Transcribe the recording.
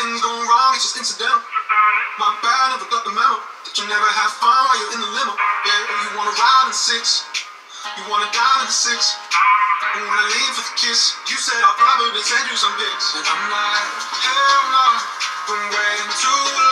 things go wrong, it's just incidental. My bad, never got the memo that you never have fun while you're in the limo. Yeah, you wanna ride in six, you wanna dine in six, you wanna leave for the kiss. You said I'll probably send you some pics, and I'm like, hell no, been waiting too long.